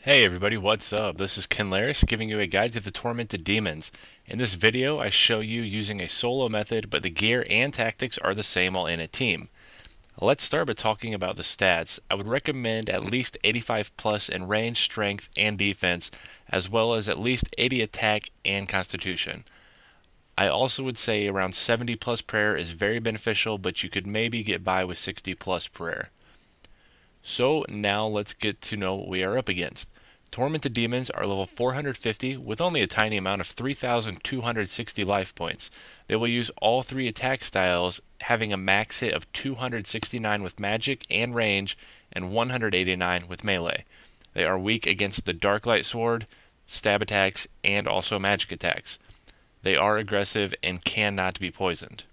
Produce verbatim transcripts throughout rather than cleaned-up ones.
Hey everybody, what's up? This is Kynleris giving you a guide to the Tormented Demons. In this video, I show you using a solo method, but the gear and tactics are the same all in a team. Let's start by talking about the stats. I would recommend at least eighty-five plus in range, strength, and defense, as well as at least eighty attack and constitution. I also would say around seventy plus prayer is very beneficial, but you could maybe get by with sixty plus prayer. So now let's get to know what we are up against. Tormented Demons are level four hundred fifty with only a tiny amount of three thousand two hundred sixty life points. They will use all three attack styles, having a max hit of two hundred sixty-nine with magic and range and one hundred eighty-nine with melee. They are weak against the Dark Light Sword, stab attacks, and also magic attacks. They are aggressive and cannot be poisoned.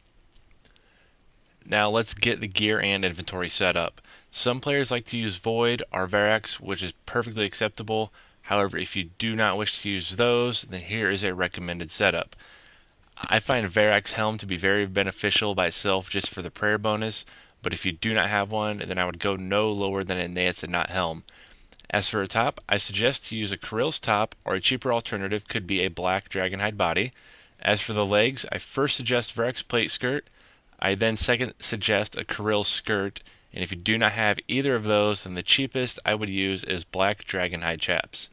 Now let's get the gear and inventory set up. Some players like to use Void or Verax, which is perfectly acceptable. However, if you do not wish to use those, then here is a recommended setup. I find Verax Helm to be very beneficial by itself just for the prayer bonus, but if you do not have one, then I would go no lower than a Nance and not Helm. As for a top, I suggest to use a Kynleris top, or a cheaper alternative could be a black Dragonhide body. As for the legs, I first suggest Verax plate skirt. I then second suggest a Kynleris skirt, and if you do not have either of those, then the cheapest I would use is black Dragonhide chaps.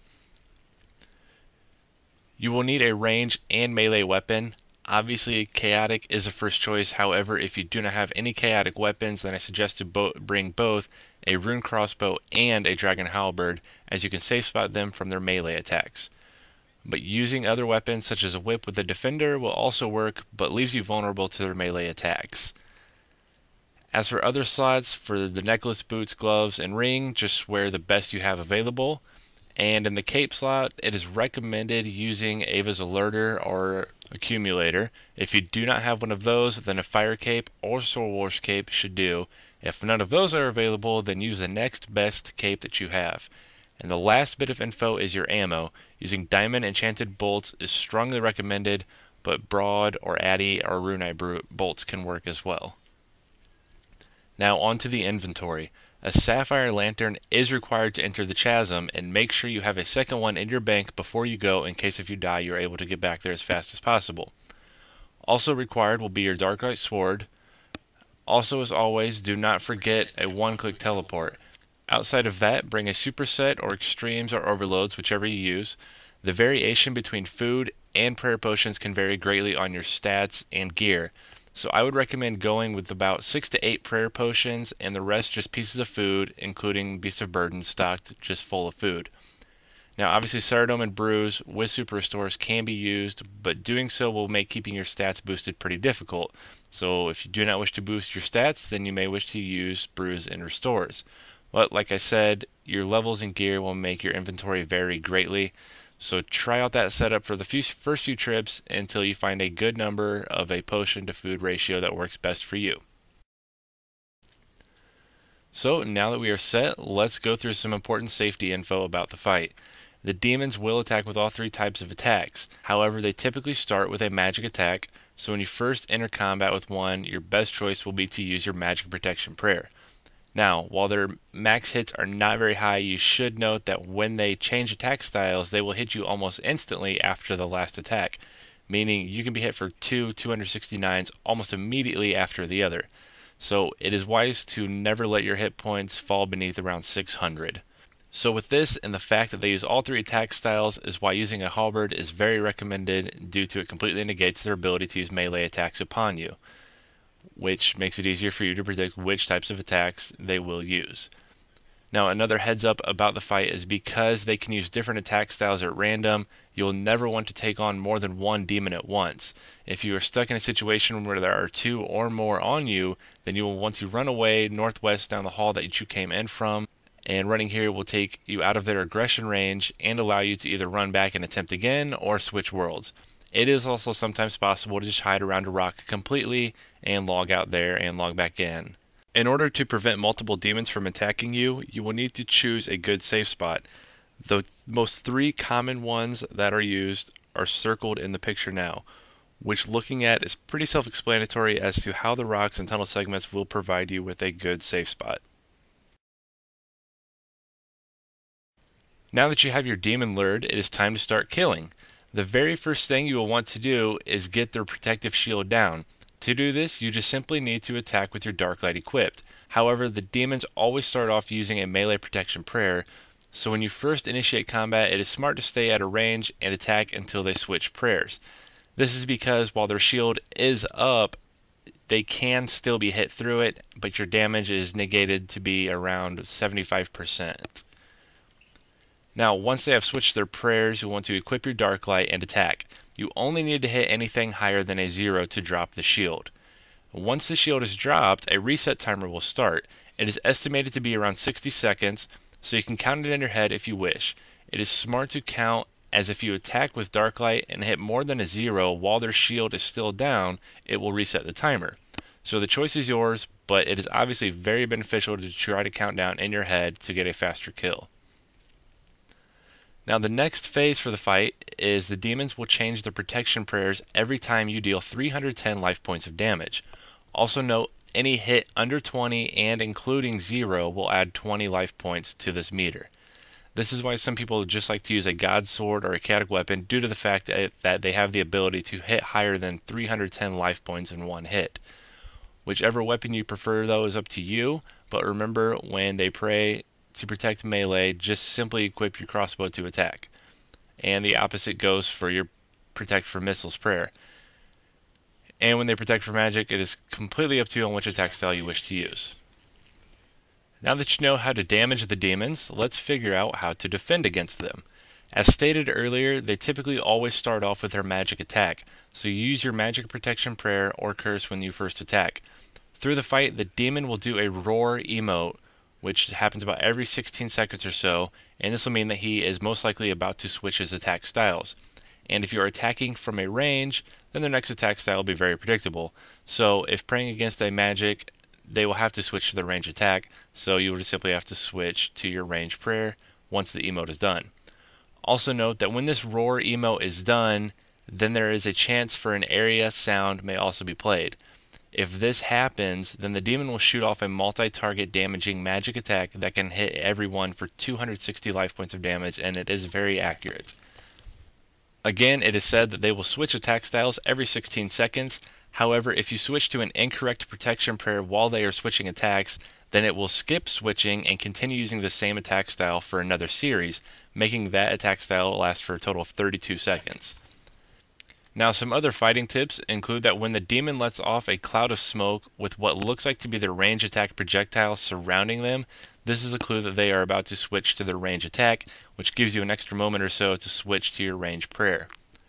You will need a range and melee weapon. Obviously, chaotic is a first choice. However, if you do not have any chaotic weapons, then I suggest to bo bring both a rune crossbow and a dragon halberd, as you can safe spot them from their melee attacks. But using other weapons such as a whip with a defender will also work, but leaves you vulnerable to their melee attacks. As for other slots, for the necklace, boots, gloves, and ring, just wear the best you have available. And in the cape slot, it is recommended using Ava's Alerter or Accumulator. If you do not have one of those, then a Fire Cape or Soul Wars Cape should do. If none of those are available, then use the next best cape that you have. And the last bit of info is your ammo. Using Diamond Enchanted Bolts is strongly recommended, but Broad or Addy or Runite bolts can work as well. Now onto the inventory. A Sapphire Lantern is required to enter the chasm, and make sure you have a second one in your bank before you go in case if you die you're able to get back there as fast as possible. Also required will be your Dark Light Sword. Also, as always, do not forget a one-click teleport. Outside of that, bring a superset or extremes or overloads, whichever you use. The variation between food and prayer potions can vary greatly on your stats and gear. So I would recommend going with about six to eight prayer potions and the rest just pieces of food, including Beast of Burden stocked just full of food. Now obviously Ceratom and Bruise with super restores can be used, but doing so will make keeping your stats boosted pretty difficult. So if you do not wish to boost your stats, then you may wish to use Bruise and Restores. But like I said, your levels and gear will make your inventory vary greatly. So try out that setup for the few, first few trips until you find a good number of a potion to food ratio that works best for you. So now that we are set, let's go through some important safety info about the fight. The demons will attack with all three types of attacks. However, they typically start with a magic attack, so when you first enter combat with one, your best choice will be to use your magic protection prayer. Now, while their max hits are not very high, you should note that when they change attack styles, they will hit you almost instantly after the last attack, meaning you can be hit for two two sixty-nines almost immediately after the other. So it is wise to never let your hit points fall beneath around six hundred. So with this and the fact that they use all three attack styles is why using a halberd is very recommended, due to it completely negates their ability to use melee attacks upon you, which makes it easier for you to predict which types of attacks they will use. Now another heads up about the fight is because they can use different attack styles at random, you'll never want to take on more than one demon at once. If you are stuck in a situation where there are two or more on you, then you will want to run away northwest down the hall that you came in from, and running here will take you out of their aggression range and allow you to either run back and attempt again or switch worlds. It is also sometimes possible to just hide around a rock completely and log out there and log back in. In order to prevent multiple demons from attacking you, you will need to choose a good safe spot. The most three common ones that are used are circled in the picture now, which looking at is pretty self-explanatory as to how the rocks and tunnel segments will provide you with a good safe spot. Now that you have your demon lured, it is time to start killing. The very first thing you will want to do is get their protective shield down. To do this, you just simply need to attack with your Dark Light equipped. However, the demons always start off using a melee protection prayer, so when you first initiate combat, it is smart to stay at a range and attack until they switch prayers. This is because while their shield is up, they can still be hit through it, but your damage is negated to be around seventy-five percent. Now, once they have switched their prayers, you'll want to equip your Dark Light and attack. You only need to hit anything higher than a zero to drop the shield. Once the shield is dropped, a reset timer will start. It is estimated to be around sixty seconds, so you can count it in your head if you wish. It is smart to count, as if you attack with Dark Light and hit more than a zero while their shield is still down, it will reset the timer. So the choice is yours, but it is obviously very beneficial to try to count down in your head to get a faster kill. Now the next phase for the fight is the demons will change their protection prayers every time you deal three hundred ten life points of damage. Also note, any hit under twenty and including zero will add twenty life points to this meter. This is why some people just like to use a God Sword or a chaotic weapon due to the fact that they have the ability to hit higher than three hundred ten life points in one hit. Whichever weapon you prefer though is up to you, but remember when they pray to protect melee, just simply equip your crossbow to attack. And the opposite goes for your protect for missiles prayer. And when they protect for magic, it is completely up to you on which attack style you wish to use. Now that you know how to damage the demons, let's figure out how to defend against them. As stated earlier, they typically always start off with their magic attack, so you use your magic protection prayer or curse when you first attack. Through the fight, the demon will do a roar emote, which happens about every sixteen seconds or so, and this will mean that he is most likely about to switch his attack styles. And if you are attacking from a range, then their next attack style will be very predictable. So if praying against a magic, they will have to switch to the range attack, so you will just simply have to switch to your range prayer once the emote is done. Also note that when this roar emote is done, then there is a chance for an area sound may also be played. If this happens, then the demon will shoot off a multi-target damaging magic attack that can hit everyone for two hundred sixty life points of damage, and it is very accurate. Again, it is said that they will switch attack styles every sixteen seconds. However, if you switch to an incorrect protection prayer while they are switching attacks, then it will skip switching and continue using the same attack style for another series, making that attack style last for a total of thirty-two seconds. Now, some other fighting tips include that when the demon lets off a cloud of smoke with what looks like to be their range attack projectile surrounding them, this is a clue that they are about to switch to their range attack, which gives you an extra moment or so to switch to your range prayer.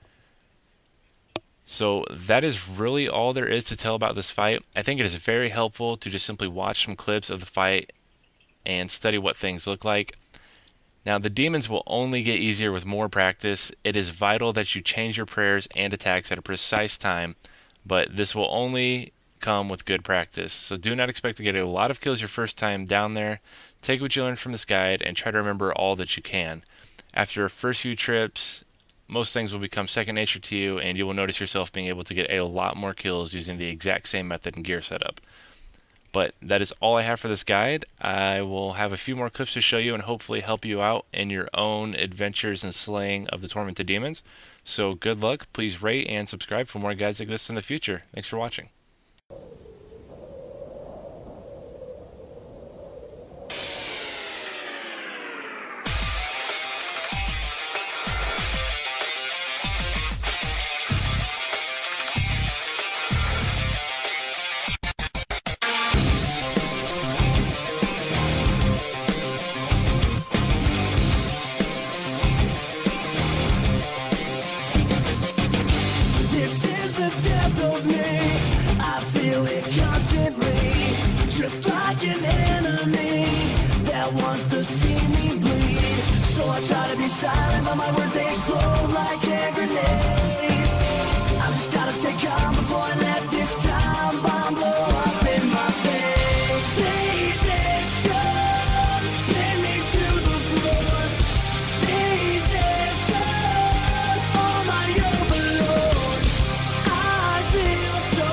So that is really all there is to tell about this fight. I think it is very helpful to just simply watch some clips of the fight and study what things look like. Now, the demons will only get easier with more practice. It is vital that you change your prayers and attacks at a precise time, but this will only come with good practice. So do not expect to get a lot of kills your first time down there. Take what you learned from this guide and try to remember all that you can. After your first few trips, most things will become second nature to you, and you will notice yourself being able to get a lot more kills using the exact same method and gear setup. But that is all I have for this guide. I will have a few more clips to show you and hopefully help you out in your own adventures and slaying of the Tormented Demons. So good luck. Please rate and subscribe for more guides like this in the future. Thanks for watching. Just like an enemy that wants to see me bleed. So I try to be silent, but my words they explode like hand grenades. I just gotta stay calm before I let this time bomb blow up in my face. Satan shows, spin me to the floor. These issues are my overload. I feel so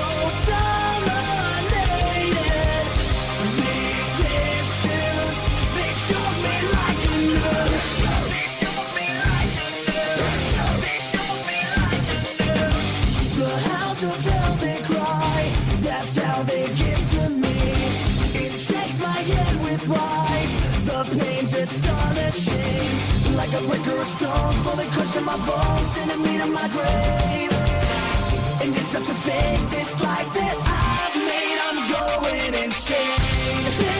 dominated. These issues, they choke me like a nurse. astonishing. Like a breaker of stone, slowly crushing my bones, sending me to my grave. And it's such a fate, this life that I've made, I'm going insane.